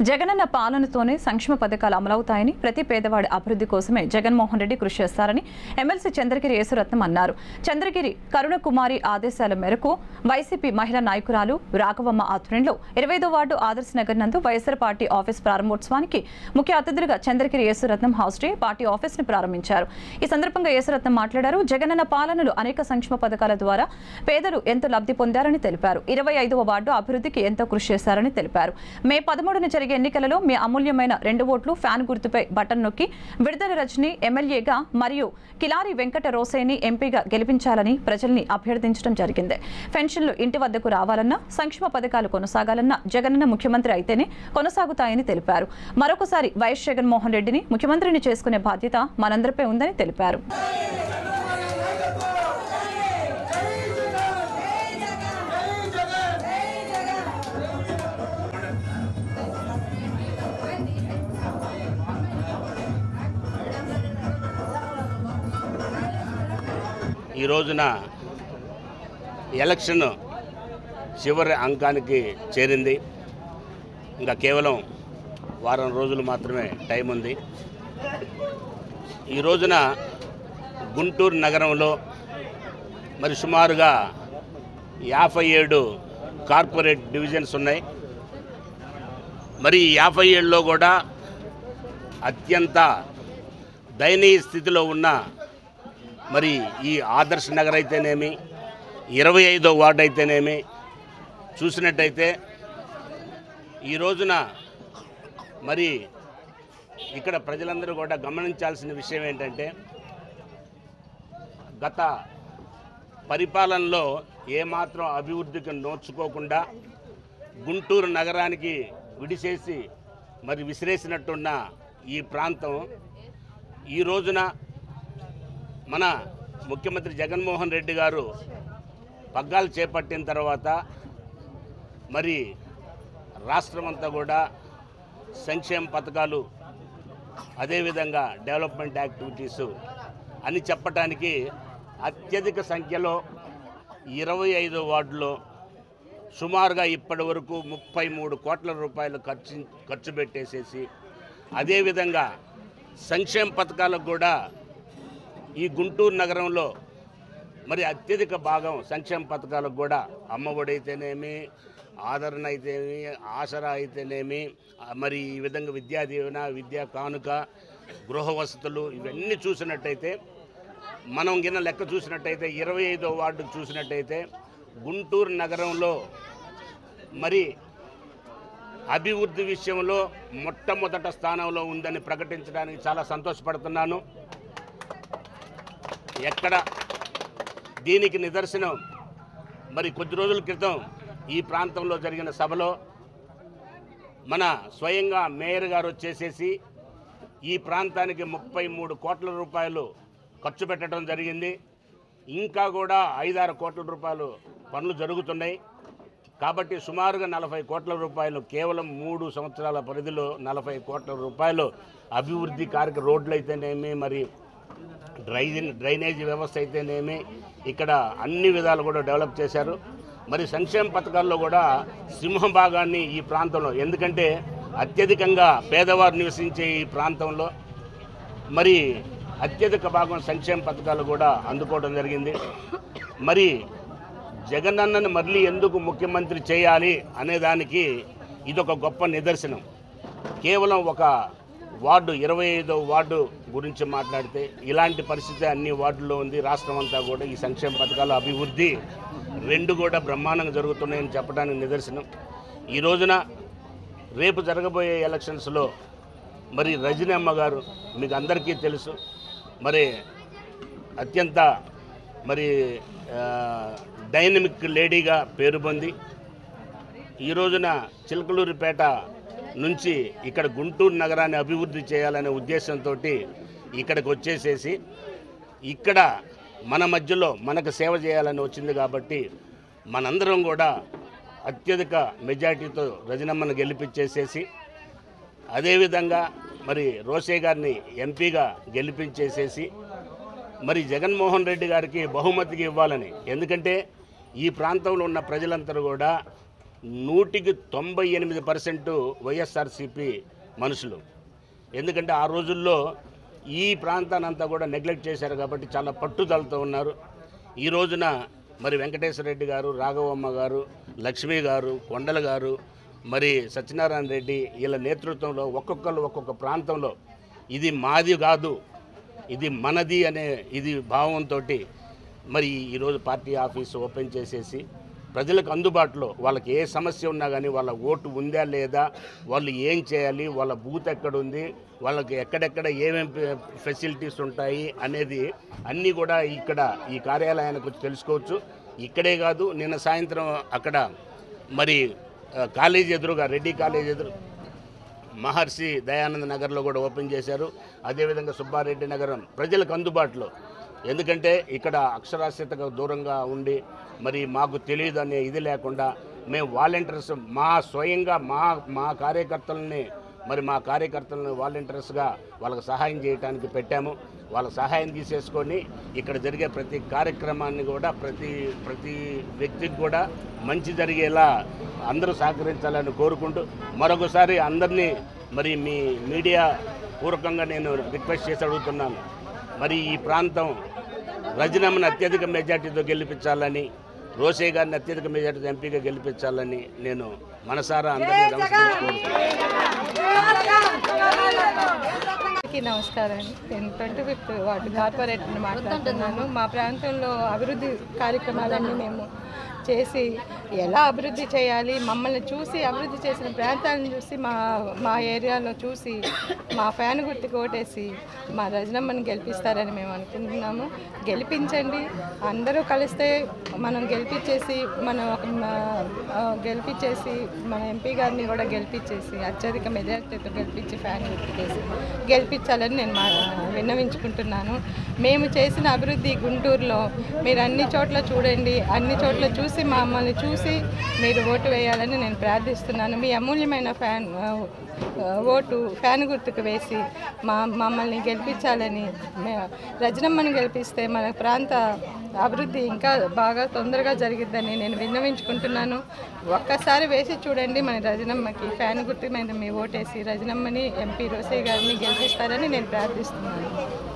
జగనన్న పాలనతోనే సంక్షేమ పథకాలు అమలవుతాయని, ప్రతి పేదవాడి అభివృద్ధి కోసమే జగన్మోహన్ రెడ్డి కృషి చేస్తారని ఎమ్మెల్సీ చంద్రగిరి యేసురత్నం అన్నారు. చంద్రగిరి కరుణకుమారి ఆదేశాల మేరకు వైసీపీ మహిళా నాయకురాలు రాఘవమ్మ ఆధ్వర్యంలో 25వ వార్డు ఆదర్శ నగర్ నందు వైఎస్ఆర్ పార్టీ ఆఫీస్ ప్రారంభోత్సవానికి ముఖ్య అతిథులుగా Chandragiri Yesuratnam house day party office ని ప్రారంభించారు. ఈ సందర్భంగా యేసురత్నం మాట్లాడారు. జగనన్న పాలనలో అనేక సంక్షేమ పథకాల ద్వారా పేదలు ఎంతో లబ్ధి పొందారని తెలిపారు. 25వ వార్డు అభివృద్ధికి ఎంతో కృషి చేశారని తెలిపారు. మే 13న జరిగే ఎన్నికలలో మీ అమూల్యమైన 2 ఓట్లు ఫ్యాన్ గుర్తుపై బటన్ నొక్కి విడుదల రజని ఎమ్మెల్యేగా మరియు కిలారి వెంకట రోసేని ఎంపీగా గెలిపించాలని ప్రజల్ని అభ్యర్థించడం జరిగింది. పెన్షన్లు ఇంటి వద్దకు రావాలన్నా, సంక్షేమ పథకాలు కొనసాగాలన్నా జగనన్న ముఖ్యమంత్రి అయితేనే కొనసాగుతాయని తెలిపారు. మరొకసారి వైఎస్ జగన్మోహన్ రెడ్డిని ముఖ్యమంత్రిని చేసుకునే బాధ్యత మనందరిపై ఉందని తెలిపారు. ఈ రోజున ఎలక్షన్ చివరి అంకానికి చేరింది. ఇంకా కేవలం వారం రోజులు మాత్రమే టైం ఉంది. ఈ రోజున గుంటూరు నగరంలో మరి సుమారుగా 57 కార్పొరేట్ డివిజన్స్ ఉన్నాయి. మరి 57లో కూడా అత్యంత దయనీయ స్థితిలో ఉన్న మరి ఈ ఆదర్శ నగర్ అయితేనేమి, 25వ వార్డు అయితేనేమి చూసినట్టయితే ఈ రోజున మరి ఇక్కడ ప్రజలందరూ కూడా గమనించాల్సిన విషయం ఏంటంటే, గత పరిపాలనలో ఏమాత్రం అభివృద్ధికి నోచుకోకుండా గుంటూరు నగరానికి విడిసేసి మరి విసిరేసినట్టున్న ఈ ప్రాంతం ఈ రోజున మన ముఖ్యమంత్రి జగన్మోహన్ రెడ్డి గారు పగ్గాలు చేపట్టిన తర్వాత మరి రాష్ట్రమంతా కూడా సంక్షేమ పథకాలు, అదేవిధంగా డెవలప్మెంట్ యాక్టివిటీసు అని చెప్పటానికి అత్యధిక సంఖ్యలో 25వ వార్డులో సుమారుగా ఇప్పటి వరకు 33 కోట్ల రూపాయలు ఖర్చు పెట్టేసేసి, అదేవిధంగా సంక్షేమ పథకాలకు కూడా ఈ గుంటూరు నగరంలో మరి అత్యధిక భాగం సంక్షేమ పథకాలకు కూడా అమ్మఒడి అయితేనేమి, ఆదరణ అయితేనేమి, ఆసరా అయితేనేమి, మరి ఈ విధంగా విద్యా దీవెన, విద్యా కానుక, గృహ వసతులు ఇవన్నీ చూసినట్టయితే, మనం గిన్న లెక్క చూసినట్టయితే 25వ వార్డు చూసినట్టయితే గుంటూరు నగరంలో మరి అభివృద్ధి విషయంలో మొట్టమొదటి స్థానంలో ఉందని ప్రకటించడానికి చాలా సంతోషపడుతున్నాను. ఎక్కడ దీనికి నిదర్శనం మరి కొద్ది రోజుల క్రితం ఈ ప్రాంతంలో జరిగిన సభలో మన స్వయంగా మేయర్ గారు వచ్చేసేసి ఈ ప్రాంతానికి 33 కోట్ల రూపాయలు ఖర్చు పెట్టడం జరిగింది. ఇంకా కూడా 5-6 కోట్ల రూపాయలు పనులు జరుగుతున్నాయి. కాబట్టి సుమారుగా 40 కోట్ల రూపాయలు కేవలం 3 సంవత్సరాల పరిధిలో 40 కోట్ల రూపాయలు అభివృద్ధి కార్యక్రమ రోడ్లు అయితేనేమి, మరి డ్రైనేజీ వ్యవస్థ అయితేనేమి ఇక్కడ అన్ని విధాలు కూడా డెవలప్ చేశారు. మరి సంక్షేమ పథకాల్లో కూడా సింహం భాగాన్ని ఈ ప్రాంతంలో, ఎందుకంటే అత్యధికంగా పేదవారు నివసించే ఈ ప్రాంతంలో మరి అత్యధిక భాగం సంక్షేమ పథకాలు కూడా అందుకోవడం జరిగింది. మరి జగనన్నను మళ్ళీ ఎందుకు ముఖ్యమంత్రి చేయాలి అనేదానికి ఇదొక గొప్ప నిదర్శనం. కేవలం ఒక వార్డు 25వ వార్డు గురించి మాట్లాడితే ఇలాంటి పరిస్థితి అన్ని వార్డుల్లో ఉంది. రాష్ట్రం అంతా కూడా ఈ సంక్షేమ పథకాల అభివృద్ధి 2 కూడా బ్రహ్మాండంగా జరుగుతున్నాయని చెప్పడానికి నిదర్శనం. ఈ రోజున రేపు జరగబోయే ఎలక్షన్స్లో మరి రజనీ అమ్మ గారు మీకు అందరికీ తెలుసు, మరి అత్యంత మరి డైనమిక్ లేడీగా పేరు పొంది ఈ రోజున చిలకలూరిపేట నుంచి ఇక్కడ గుంటూరు నగరాన్ని అభివృద్ధి చేయాలనే ఉద్దేశంతో ఇక్కడికి వచ్చేసేసి ఇక్కడ మన మధ్యలో మనకు సేవ చేయాలని వచ్చింది. కాబట్టి మనందరం కూడా అత్యధిక మెజార్టీతో రజనమ్మను గెలిపించేసేసి, అదేవిధంగా మరి రోసే గారిని ఎంపీగా గెలిపించేసేసి మరి జగన్మోహన్ రెడ్డి గారికి బహుమతికి ఇవ్వాలని. ఎందుకంటే ఈ ప్రాంతంలో ఉన్న ప్రజలందరూ కూడా 98% వైఎస్ఆర్సీపీ మనుషులు. ఎందుకంటే ఆ రోజుల్లో ఈ ప్రాంతానంతా కూడా నెగ్లెక్ట్ చేశారు కాబట్టి చాలా పట్టుదలతో ఉన్నారు. ఈ రోజున మరి వెంకటేశ్వర రెడ్డి గారు, రాఘవమ్మ గారు, లక్ష్మీ గారు, కొండల గారు, మరి సత్యనారాయణ రెడ్డి వీళ్ళ నేతృత్వంలో ఒక్కొక్క ప్రాంతంలో ఇది మాది కాదు, ఇది మనది అనే ఇది భావంతో మరి ఈరోజు పార్టీ ఆఫీసు ఓపెన్ చేసేసి ప్రజలకు అందుబాటులో వాళ్ళకి ఏ సమస్య ఉన్నా కానీ వాళ్ళ ఓటు ఉందా లేదా, వాళ్ళు ఏం చేయాలి, వాళ్ళ బూత్ ఎక్కడుంది, వాళ్ళకి ఎక్కడెక్కడ ఏమేమి ఫెసిలిటీస్ ఉంటాయి అనేది అన్నీ కూడా ఇక్కడ ఈ కార్యాలయానికి వచ్చి తెలుసుకోవచ్చు. ఇక్కడే కాదు, నిన్న సాయంత్రం అక్కడ మరి కాలేజీ ఎదురుగా రెడ్డి కాలేజీ ఎదురు మహర్షి దయానంద నగర్లో కూడా ఓపెన్ చేశారు. అదేవిధంగా సుబ్బారెడ్డి నగరం ప్రజలకు అందుబాటులో. ఎందుకంటే ఇక్కడ అక్షరాస్యతకు దూరంగా ఉండి మరి మాకు తెలియదు అనే ఇది లేకుండా మేము వాలంటీర్స్ స్వయంగా మా కార్యకర్తలని వాలంటీర్స్గా వాళ్ళకి సహాయం చేయడానికి పెట్టాము. వాళ్ళ సహాయం తీసేసుకొని ఇక్కడ జరిగే ప్రతి కార్యక్రమాన్ని కూడా ప్రతి వ్యక్తికి కూడా మంచి జరిగేలా అందరూ సహకరించాలని కోరుకుంటూ మరొకసారి అందరినీ మరి మీ మీడియా పూర్వకంగా నేను రిక్వెస్ట్ చేసి అడుగుతున్నాను. మరి ఈ ప్రాంతం రజనమ్మని అత్యధిక మెజార్టీతో గెలిపించాలని, రోసే గారిని అత్యధిక మెజార్టీతో ఎంపీగా గెలిపించాలని నేను మనసారా అందరినీ నమస్కారం అండి. నేను 25th వార్డు కార్పొరేటర్ని మాట్లాడుతున్నాను. మా ప్రాంతంలో అభివృద్ధి కార్యక్రమాలన్నీ మేము చేసి ఎలా అభివృద్ధి చేయాలి, మమ్మల్ని చూసి అభివృద్ధి చేసిన ప్రాంతాలను చూసి మా ఏరియాలో చూసి మా ఫ్యాన్ గుర్తుకు ఓటేసి మా రజనమ్మని గెలిపిస్తారని మేము అనుకుంటున్నాము. గెలిపించండి, అందరూ కలిస్తే మనం గెలిపించేసి మన ఎంపీ గారిని కూడా గెలిపించేసి అత్యధిక మెజార్టీతో గెలిపించి ఫ్యాన్ గుర్తుకేసి గెలిపించాలని నేను విన్నవించుకుంటున్నాను. మేము చేసిన అభివృద్ధి గుంటూరులో మీరు అన్ని చోట్ల చూడండి, అన్ని చోట్ల చూసి మమ్మల్ని చూసి మీరు ఓటు వేయాలని నేను ప్రార్థిస్తున్నాను. మీ అమూల్యమైన ఓటు ఫ్యాన్ గుర్తుకు వేసి మమ్మల్ని గెలిపించాలని, రజనమ్మని గెలిపిస్తే మన ప్రాంత అభివృద్ధి ఇంకా బాగా తొందరగా జరిగిద్దని నేను విన్నవించుకుంటున్నాను. ఒక్కసారి వేసి చూడండి, మన రజనమ్మకి ఫ్యాన్ గుర్తు మీద మీ ఓటేసి రజనమ్మని ఎంపీ రోసయ్య గారిని గెలిపిస్తారని నేను ప్రార్థిస్తున్నాను.